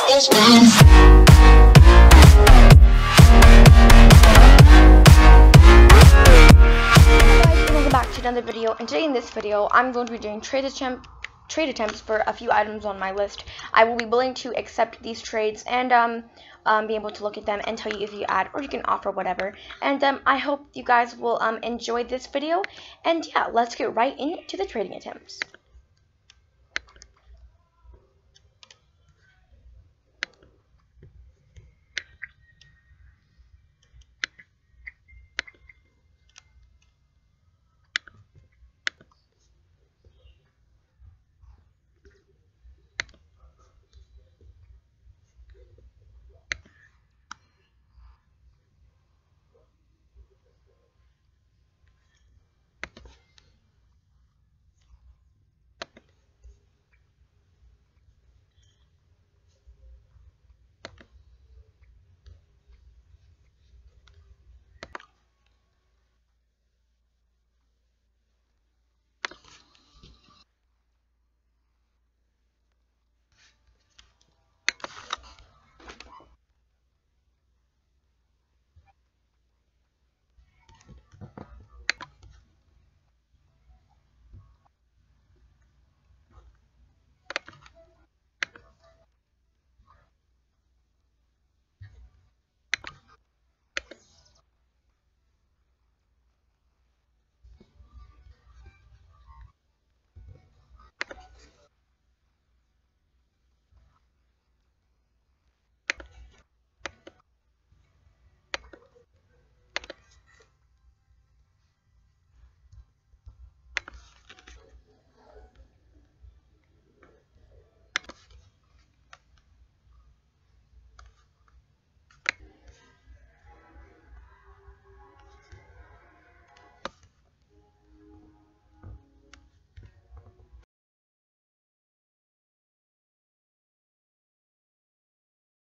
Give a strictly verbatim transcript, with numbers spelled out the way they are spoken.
Welcome back to another video, and today in this video I'm going to be doing trade attempt trade attempts for a few items on my list. I will be willing to accept these trades and um, um, be able to look at them and tell you if you add or you can offer whatever. And um, I hope you guys will um, enjoy this video. And yeah, let's get right into the trading attempts.